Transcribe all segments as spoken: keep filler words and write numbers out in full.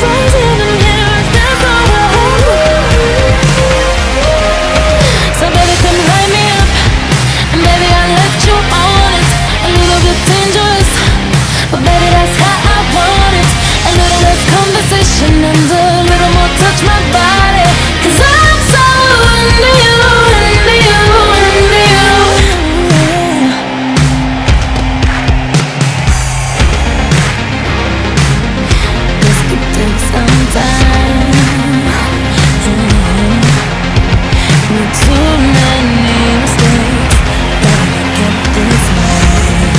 frozen in here, is there gonna hold me? So baby, come light me up, and baby, I'll let you on it. A little bit dangerous, but baby, that's how I want it. A little less conversation and a little more touch my body, 'cause I'm so into you, into you, into you. This could take some time. With too many mistakes, gotta get this right.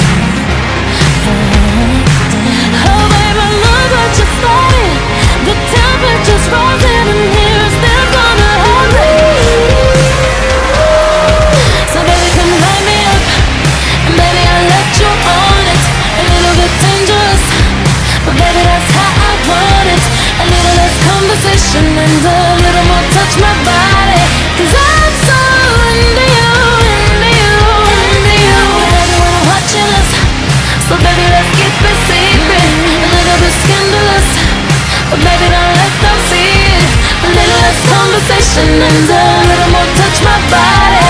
Oh baby, look what you started. The temperature's rising in here, is there gonna hold me? So baby, come light me up, and baby, I'll let you on it. A little bit dangerous, but baby, that's how I want it. A little less conversation and a little more touch my body, 'cause I'm so into you, into you, into you. Everyone watching us, so baby, let's keep it secret. A little bit scandalous, but baby, don't let them see it. A little less conversation and a little more touch my body.